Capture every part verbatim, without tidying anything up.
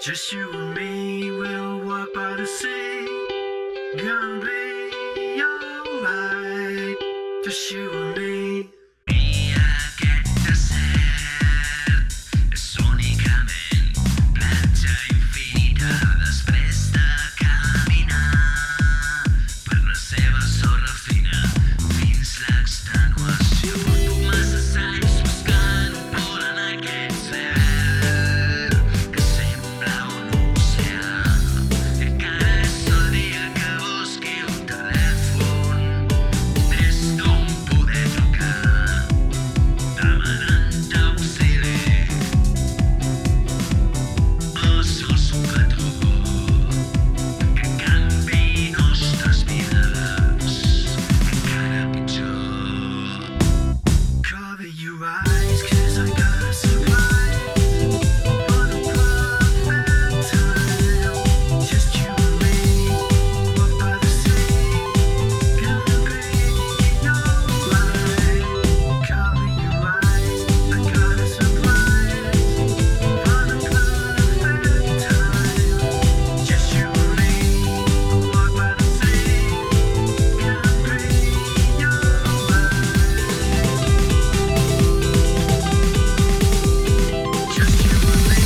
Just you and me, we'll walk by the sea. Gonna be alright. Just you and me. I aquest desert és únicament platja infinita després de caminar per la seva sorra fina fins l'extenuació. Porto masses anys buscant un pol en aquest cel que sembla un oceà i encara és el dia que busqui un telèfon des d'on poder trucar demanant auxili. Oh, sols un petó que canviï nostres vides encara pitjor. Cover your eyes, 'cause I got a surprise for the perfect time. Just you and me, walk by the sea. Gonna be alright. Cover your eyes, I got a surprise for the perfect time. Just you and me, walk by the sea. Gonna be alright. Just you and me.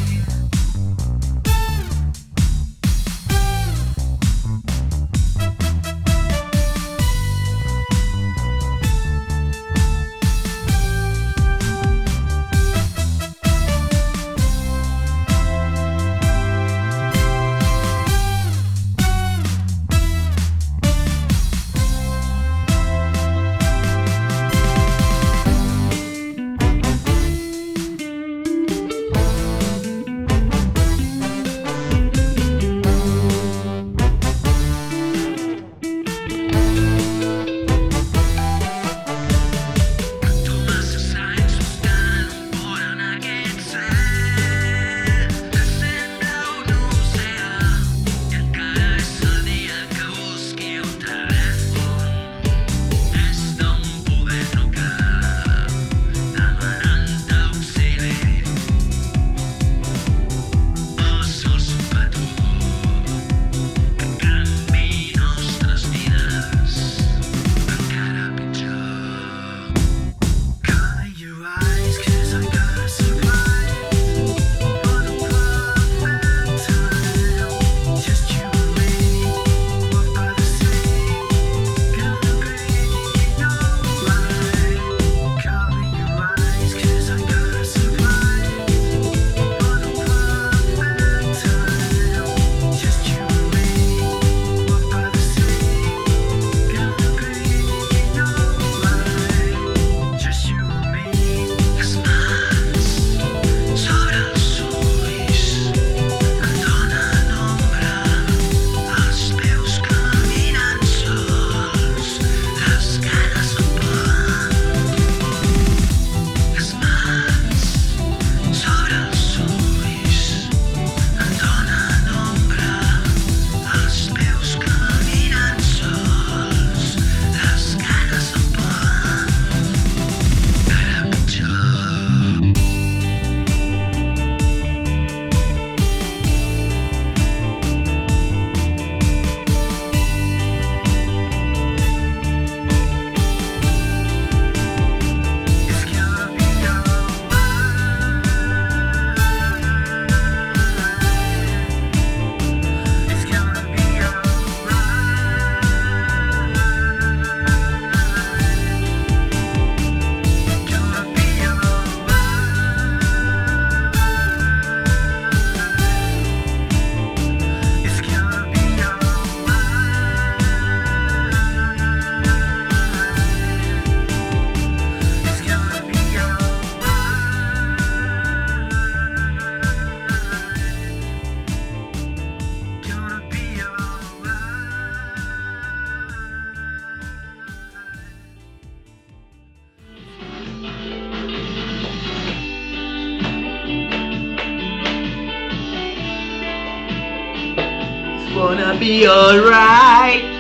Tu masses anys buscant un pol en aquest cel que sembla un oceà i encara és el dia que busqui un telèfon des d'on poder trucar demanant auxili. Oh, sols un petó que canviï nostres vides encara pitjor. Cover your eyes, 'cause I got a surprise for the perfect time. Just you and me, walk by the sea. Gonna be alright. Cover your eyes, 'cause I got a surprise for the perfect time. Just you and me, walk by the sea. Gonna be alright. Just you and me. Les mans sobre els ulls em donen ombra, els peus caminant sols, les cares em poden. Les mans sobre els ulls em donen ombra, els peus caminant sols, les cares em poden encara pitjor. It's gonna be alright. It's gonna be alright. Gonna be alright. It's gonna be alright. It's gonna be alright. Gonna be alright. It's gonna be alright.